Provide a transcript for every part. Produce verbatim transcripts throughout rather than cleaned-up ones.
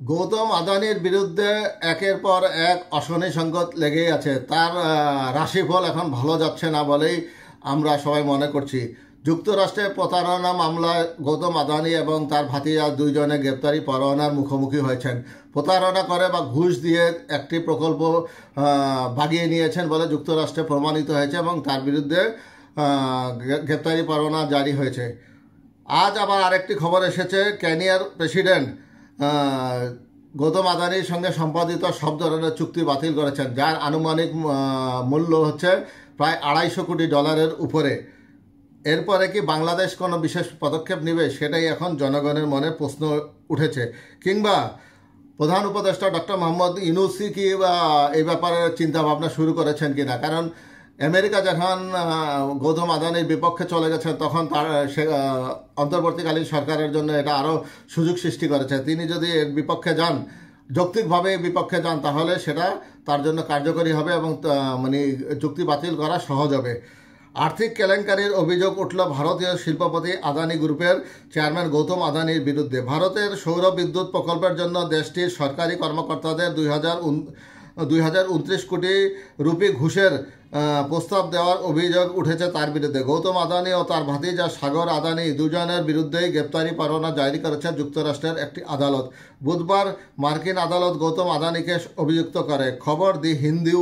গৌতম আদানির বিরুদ্ধে একের পর এক অশনি সংকট লেগেই আছে। তার রাশিফল এখন ভালো যাচ্ছে না বলেই আমরা সবাই মনে করছি। যুক্তরাষ্ট্রে প্রতারণা মামলায় গৌতম আদানি এবং তার ভাতিজা দুইজনে গ্রেপ্তারি পরোয়ানার মুখোমুখি হয়েছেন। প্রতারণা করে বা ঘুষ দিয়ে একটি প্রকল্প বাগিয়ে নিয়েছেন বলে যুক্তরাষ্ট্রে প্রমাণিত হয়েছে এবং তার বিরুদ্ধে গ্রেপ্তারি পরোয়ানা জারি হয়েছে। আজ আবার আরেকটি খবর এসেছে, কেনিয়ার প্রেসিডেন্ট গৌতম আদানির সঙ্গে সম্পাদিত সব ধরনের চুক্তি বাতিল করেছেন, যার আনুমানিক মূল্য হচ্ছে প্রায় আড়াইশো কোটি ডলারের উপরে। এরপরে কি বাংলাদেশ কোনো বিশেষ পদক্ষেপ নেবে, সেটাই এখন জনগণের মনে প্রশ্ন উঠেছে। কিংবা প্রধান উপদেষ্টা ডক্টর মোহাম্মদ ইউনূসই কি এই ব্যাপারে চিন্তা ভাবনা শুরু করেছেন কিনা। কারণ আমেরিকা যখন গৌতম আদানির বিপক্ষে চলে গেছে, তখন তার সে অন্তর্বর্তীকালীন সরকারের জন্য এটা আরও সুযোগ সৃষ্টি করেছে। তিনি যদি এর বিপক্ষে যান, যৌক্তিকভাবে বিপক্ষে যান, তাহলে সেটা তার জন্য কার্যকরী হবে এবং মানে চুক্তি বাতিল করা সহজ হবে। আর্থিক কেলেঙ্কারির অভিযোগ উঠল ভারতীয় শিল্পপতি আদানি গ্রুপের চেয়ারম্যান গৌতম আদানির বিরুদ্ধে। ভারতের সৌর বিদ্যুৎ প্রকল্পের জন্য দেশটির সরকারি কর্মকর্তাদের দুই হাজার দুই হাজার উনত্রিশ কোটি রুপি ঘুষের প্রস্তাব দেওয়ার অভিযোগ উঠেছে তার বিরুদ্ধে। গৌতম আদানি ও তার ভাতিজা সাগর আদানি দুজনের বিরুদ্ধেই গ্রেপ্তারি পরোয়ানা জারি করেছে যুক্তরাষ্ট্রের একটি আদালত। বুধবার মার্কিন আদালত গৌতম আদানিকে অভিযুক্ত করে। খবর the Hindu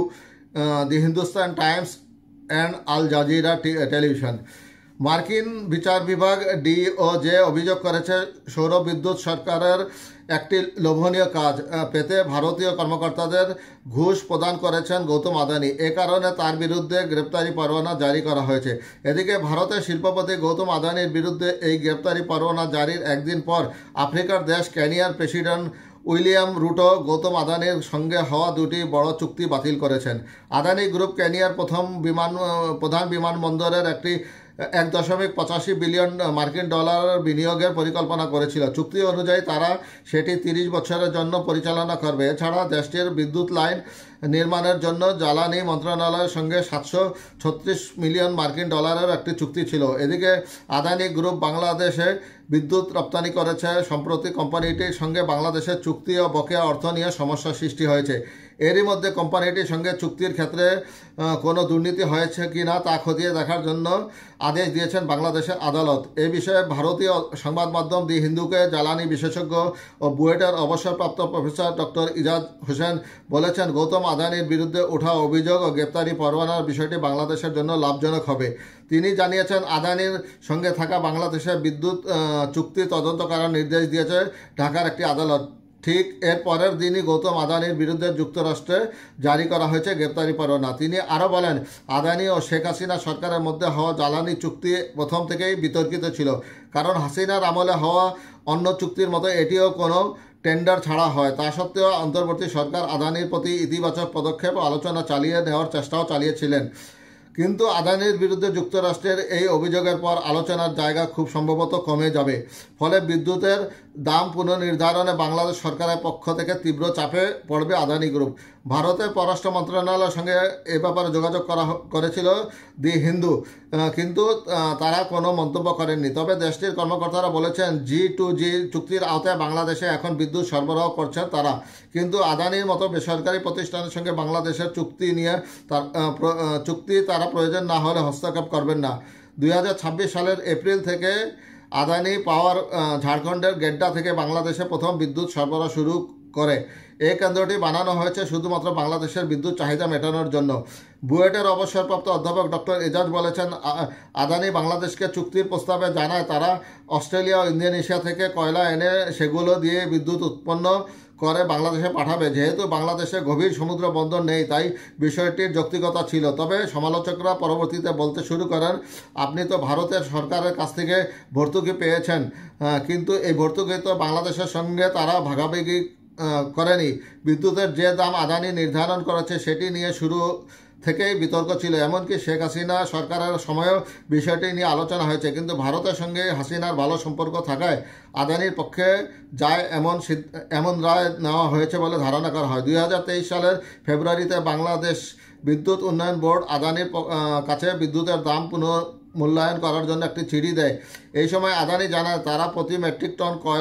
the Hindustan Times and Al Jazeera television. মার্কিন বিচার বিভাগ ডিওজে অভিযোগ করেছে, সৌর বিদ্যুৎ সরকারের একটি লোভনীয় কাজ পেতে ভারতীয় কর্মকর্তাদের ঘুষ প্রদান করেছেন গৌতম আদানি। এ কারণে তার বিরুদ্ধে গ্রেপ্তারি পরোয়ানা জারি করা হয়েছে। এদিকে ভারতের শিল্পপতি গৌতম আদানির বিরুদ্ধে এই গ্রেপ্তারি পরোয়ানা জারির একদিন পর আফ্রিকার দেশ কেনিয়ার প্রেসিডেন্ট উইলিয়াম রুটো গৌতম আদানির সঙ্গে হওয়া দুটি বড় চুক্তি বাতিল করেছেন। আদানি গ্রুপ কেনিয়ার প্রথম বিমান প্রধান বিমানবন্দরের একটি এক দশমিক পঁচাশি বিলিয়ন মার্কিন ডলার বিনিয়োগের পরিকল্পনা করেছিল। চুক্তি অনুযায়ী তারা সেটি তিরিশ বছরের জন্য পরিচালনা করবে। এছাড়া দেশটির বিদ্যুৎ লাইন নির্মাণের জন্য জ্বালানি মন্ত্রণালয়ের সঙ্গে সাতশো ছত্রিশ মিলিয়ন মার্কিন ডলারের একটি চুক্তি ছিল। এদিকে আদানি গ্রুপ বাংলাদেশে বিদ্যুৎ রপ্তানি করেছে। সম্প্রতি কোম্পানিটির সঙ্গে বাংলাদেশের চুক্তি ও বকেয়া অর্থ নিয়ে সমস্যা সৃষ্টি হয়েছে। এরই মধ্যে কোম্পানিটির সঙ্গে চুক্তির ক্ষেত্রে কোনো দুর্নীতি হয়েছে কি না তা খতিয়ে দেখার জন্য আদেশ দিয়েছেন বাংলাদেশের আদালত। এ বিষয়ে ভারতীয় সংবাদ মাধ্যম দি হিন্দুকে জ্বালানি বিশেষজ্ঞ ও বুয়েটের অবসরপ্রাপ্ত প্রফেসর ডক্টর ইজাজ হোসেন বলেছেন, গৌতম আদানির বিরুদ্ধে ওঠা অভিযোগ ও গ্রেপ্তারি পরোয়ানার বিষয়টি বাংলাদেশের জন্য লাভজনক হবে। তিনি জানিয়েছেন, আদানির সঙ্গে থাকা বাংলাদেশের বিদ্যুৎ চুক্তি তদন্ত করার নির্দেশ দিয়েছে ঢাকার একটি আদালত। ঠিক এর পরের দিনই গৌতম আদানির বিরুদ্ধে যুক্তরাষ্ট্রে জারি করা হয়েছে গ্রেপ্তারি পরোয়ানা। তিনি আরও বলেন, আদানি ও শেখ হাসিনা সরকারের মধ্যে হওয়া জ্বালানি চুক্তি প্রথম থেকেই বিতর্কিত ছিল। কারণ হাসিনার আমলে হওয়া অন্য চুক্তির মতো এটিও কোনো টেন্ডার ছাড়া হয়। তা সত্ত্বেও অন্তর্বর্তী সরকার আদানির প্রতি ইতিবাচক পদক্ষেপ ও আলোচনা চালিয়ে নেওয়ার চেষ্টাও চালিয়েছিলেন। কিন্তু আদানির বিরুদ্ধে যুক্তরাষ্ট্রের এই অভিযোগের পর আলোচনার জায়গা খুব সম্ভবত কমে যাবে। ফলে বিদ্যুতের দাম পুনর্নির্ধারণে বাংলাদেশ সরকারের পক্ষ থেকে তীব্র চাপে পড়বে আদানি গ্রুপ। ভারতের পররাষ্ট্র মন্ত্রণালয়ের সঙ্গে এ ব্যাপারে যোগাযোগ করা করেছিল দি হিন্দু, কিন্তু তারা কোনো মন্তব্য করেননি। তবে দেশটির কর্মকর্তারা বলেছেন, জি টু জি চুক্তির আওতায় বাংলাদেশে এখন বিদ্যুৎ সরবরাহ করছেন তারা। কিন্তু আদানির মতো বেসরকারি প্রতিষ্ঠানের সঙ্গে বাংলাদেশের চুক্তি নিয়ে তার চুক্তি তারা প্রয়োজন না হলে হস্তক্ষেপ করবেন না। দুই হাজার ছাব্বিশ সালের এপ্রিল থেকে আদানি পাওয়ার ঝাড়খণ্ডের গেড্ডা থেকে বাংলাদেশে প্রথম বিদ্যুৎ সরবরাহ শুরু করে। এই কেন্দ্রটি বানানো হয়েছে শুধুমাত্র বাংলাদেশের বিদ্যুৎ চাহিদা মেটানোর জন্য। বুয়েটের অবসরপ্রাপ্ত অধ্যাপক ডক্টর এজাজ বলেছেন, আদানি বাংলাদেশকে চুক্তির প্রস্তাবে জানায় তারা অস্ট্রেলিয়া ও ইন্দোনেশিয়া থেকে কয়লা এনে সেগুলো দিয়ে বিদ্যুৎ উৎপন্ন করে বাংলাদেশে পাঠাবে। যেহেতু বাংলাদেশে গভীর সমুদ্র বন্দর নেই, তাই বিষয়টির যৌক্তিকতা ছিল। তবে সমালোচকরা পরবর্তীতে বলতে শুরু করেন, আপনি তো ভারতের সরকারের কাছ থেকে ভর্তুকি পেয়েছেন, কিন্তু এই ভর্তুকি তো বাংলাদেশের সঙ্গে তারা ভাগাভাগি করেনি। বিদ্যুতের যে দাম আদানি নির্ধারণ করেছে সেটি নিয়ে শুরু থেকেই বিতর্ক ছিল। এমনকি শেখ হাসিনা সরকারের সময়ও বিষয়টি নিয়ে আলোচনা হয়েছে। কিন্তু ভারতের সঙ্গে হাসিনার ভালো সম্পর্ক থাকায় আদানির পক্ষে যায় এমন এমন রায় নেওয়া হয়েছে বলে ধারণা করা হয়। দুই হাজার তেইশ সালের ফেব্রুয়ারিতে বাংলাদেশ বিদ্যুৎ উন্নয়ন বোর্ড আদানির কাছে বিদ্যুতের দাম পুনঃ মূল্যায়ন করার জন্য একটি চিঠি দেয়। এই সময় আদানি জানায়, তারা প্রতি মেট্রিক টন কয়লা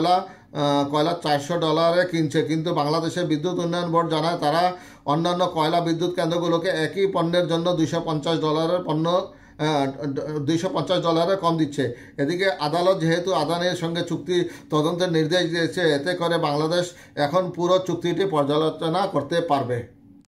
কয়লা চারশো ডলারে কিনছে, কিন্তু বাংলাদেশের বিদ্যুৎ উন্নয়ন বোর্ড জানায় তারা অন্যান্য কয়লা বিদ্যুৎ কেন্দ্রগুলোকে একই পণ্যের জন্য দুইশো পঞ্চাশ ডলারের পণ্য দুইশো পঞ্চাশ ডলারে কম দিচ্ছে। এদিকে আদালত যেহেতু আদানির সঙ্গে চুক্তি তদন্তের নির্দেশ দিয়েছে, এতে করে বাংলাদেশ এখন পুরো চুক্তিটি পর্যালোচনা করতে পারবে।